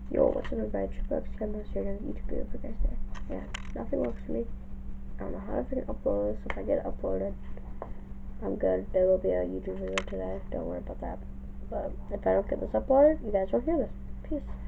Yo, what's up everybody? Triple X Camera here again with YouTube video for guys there. Yeah, nothing works for me. I don't know how to freaking upload this. If I get it uploaded, I'm good. There will be a YouTube video today. Don't worry about that. But if I don't get this uploaded, you guys won't hear this. Peace.